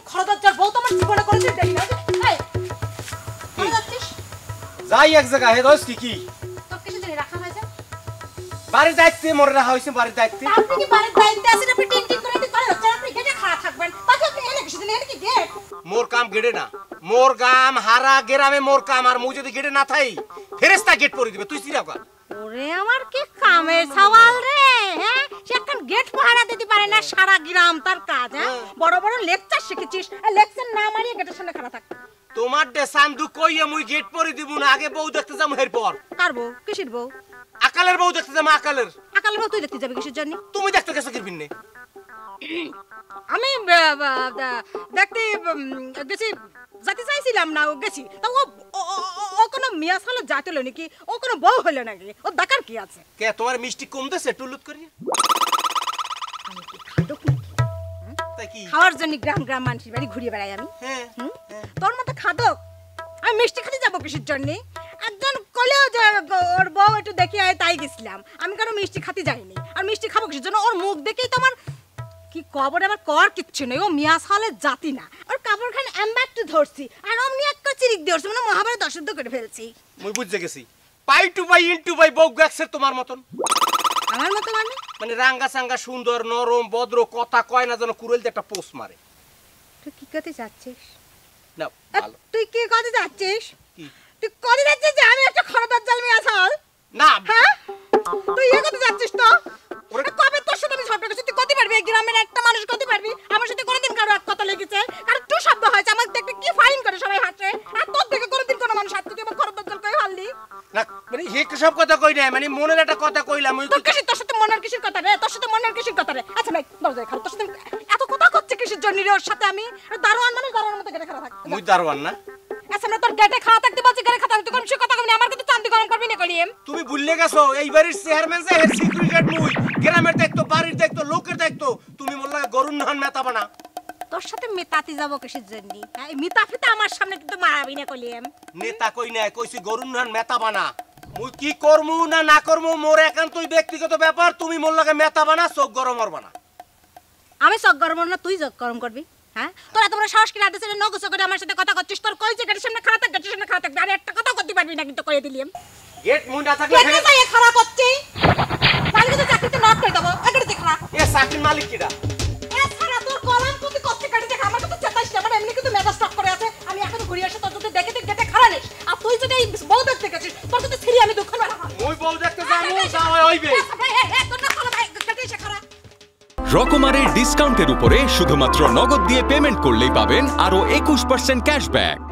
খরদার বউ তোমার জীবনে করেছিস দেখি না এই কোথায় যাচ্ছিস যাই এক জায়গা হে দোস কি তোর কিছু জানি রাখা হয়েছে বাড়ির দায়িত্বে মরে রাখা হয়েছে বাড়ির দায়িত্বে আপনি কি বাড়ির দায়িত্বে আছেন আপনি টিং টিং করে দিতে পারেন আপনি গেটে খাড়া থাকবেন তাকে আপনি এনে কিছু দিন এনে কি গেট মোর কাম গেড়ে না মোর কাম হারা গেরামে মোর কাম আর মুই যদি গেড়ে না থাই ফেরেশতা গেট পরে দিবে তুই সিরা কর ওরে আমার কি কামের সওয়াল রে হ্যাঁ সে এখন গেট পাহারা দিতে পারে না সারা গ্রাম তার কাজ হ্যাঁ বড় বড় লেকচার শিখেছিস লেকচার না মারিয়ে গেটের সামনে খাড়া থাক তোমার দে সান্দু কইয়া মুই গেট পরে দিব না আগে বউ দেখতে যাম এরপর কার বউ কিসের বউ আকালের বউ দেখতে যাম আকালের বউ তুই দেখতে যাবি কিসের জন্য তুমি দেখতে গেছো কিরবিন নে আমি দেখতে গেছি যেতে চাইছিলাম না গেছি তা ও কোনো মিয়া সালে যাইতে হলো নাকি ও কোনো বউ হলো নাকি ও দেখার কি আছে কে তোমার মিষ্টি কম দেছে টুলুত করি আমি কি খাদক নাকি তাই কি খাওয়ার জন্য গ্রাম গ্রাম মানুষের বাড়ি ঘুরিয়ে বেড়াই আমি হ্যাঁ তোর মতো খাদক আমি মিষ্টি খেতে যাবো কিসের জন্য একজন কলেও যে ওর বউ একটু দেখে আয় তাই গেছিলাম আমি কারো মিষ্টি খাতে যাইনি আর মিষ্টি খাবো কিসের জন্য ওর মুখ দেখেই তো আমার কি কবর আবার কর কিচ্ছু নেই ও মিয়া সালের জাতি না ওর কাপড়খানে এমবাক্ট ধরছি আর অমনি একটা চিরিক ধরছি মানে মহাভারত অশুদ্ধ করে ফেলছি মুই বুঝে গেছি পাই টু বাই ইনটু বাই বউ গেছে তোমার মতন আমার মতো মানে রাঙ্গা সাঙ্গা সুন্দর নরম ভদ্র কথা কয় না যেন কুড়েলতে একটা পোস্ট মারে তুই কি করতে যাচ্ছিস না ভালো তুই কি করতে যাচ্ছিস কি তুই করতে যাচ্ছিস যে আমি একটা খরদার জাল মিয়া সাল না হ্যাঁ তুই এ করতে যাচ্ছিস তো ওরে কবে তোর সাথে আমি ঝগড়া করছি তুই করতে পারবি এই গ্রামের একটা মানুষ করতে পারবি আমার সাথে কোনোদিন কারো এক কথা লেগেছে আর একটু শব্দ হয়েছে আমার দেখতে কি ফাইন করে সবাই হাসে আর তোর দেখে কোনোদিন কোনো মানুষ হাত তুই খরদার জাল কই হারলি না মানে হে সব কথা কই না মানে মনের একটা কথা কইলাম মুই তোর সাথে মনের কিসের কথা রে তোর সাথে মনের কিসের কথা রে আচ্ছা ভাই দরজায় খাল তোর সাথে এত কথা করছে কিসের জন্য রে ওর সাথে আমি দারোয়ান মানুষ দারোয়ান মতো গেটে খাড়া থাক মুই দারোয়ান না আচ্ছা না তোর গেটে খাড়া থাকতে বলছি গেটে খাড়া থাকতে কোন সে কথা কইনি আমার কিন্তু চান্দি গরম করবি না কলিম তুমি ভুললে গেছো এইবারের চেয়ারম্যান যে হেড সিকিউরিটি মুই গ্রামের দায়িত্ব বাড়ির দায়িত্ব লোকের দায়িত্ব তুমি মোল্লা গরুন নহন মেতাবা না তোর সাথে মেতাতে যাব কিসের জন্য এই মিতাফিতা আমার সামনে কিন্তু মারাবি না কলিম নেতা কই না কইছি গরুন নহন মেতাবা না মুই কি করমু না না করমু মোর একান্তই ব্যক্তিগত ব্যাপার তুমি মোল্লাকে মেতাবা না চোখ গরম করবা না আমি চোখ গরম না তুই চোখ গরম করবি হ্যাঁ তোরা তোমরা সাহস কি রাতে নগস করে আমার সাথে কথা করছিস তোর কই যে গেটের সামনে খাড়া থাক গেটের সামনে খাড়া থাক আর একটা কথা করতে পারবি না কিন্তু কইয়ে দিলিম গেট মুই না থাকলে গেটে যাই খাড়া করছি তাহলে তো চাকরিতে নট করে দেব এগড়ে দেখলা এ চাকরির মালিক কিডা এ সারা তোর কলাম কত করতে কাটে দেখ আমার তো চেতাইস না মানে এমনি কিন্তু মেজাজ স্টক করে আছে আমি এখন ঘুরে আসে তোর যদি দেখে গেটে খাড়া নেস আর তুই যদি এই বউ দেখতে গেছিস তোর যদি ছিড়ি আমি দুঃখ না মুই বউ দেখতে যামু যাও হইবে তোর না কলা ভাই গেটে এসে খাড়া রকমারের ডিসকাউন্টের উপরে শুধুমাত্র নগদ দিয়ে পেমেন্ট করলেই পাবেন আরো 21% ক্যাশব্যাক।